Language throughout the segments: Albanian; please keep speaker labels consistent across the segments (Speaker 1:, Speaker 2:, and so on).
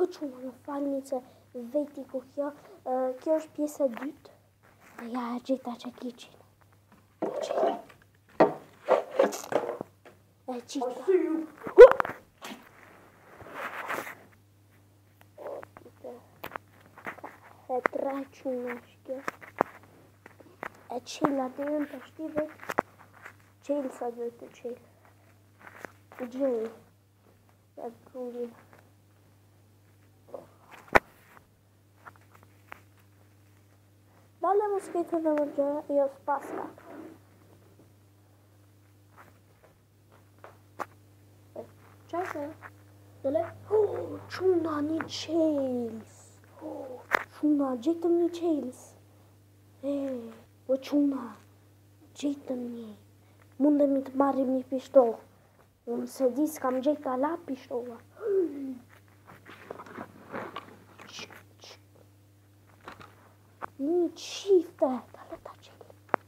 Speaker 1: Çuna në falni se veti ku kjo është pjesa e dytë. Ja, gjeta që kiqin. E qita. E tre quna është kjo. E qela të jënë të shti vetë. Qelë sa vetë të qelë. Gjëj. E prullin. Dale më skejtë në mërgjë, jo s'paska. Qajse? Dale? Quna një qelës. Quna, gjejtëm një qelës. Po quna, gjejtëm një. Mundemi të marrim një pishtolë. Unë se di s'kam gjejtë ala pishtolla. Një qifte, dale ta qelë.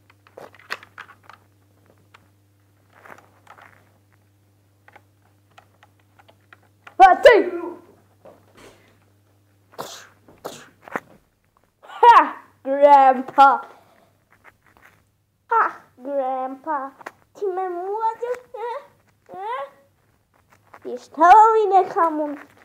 Speaker 1: Ha, ti! Ha, Grandpa! Ha, Grandpa! Ti me mua të... Pishtolin e kam unë.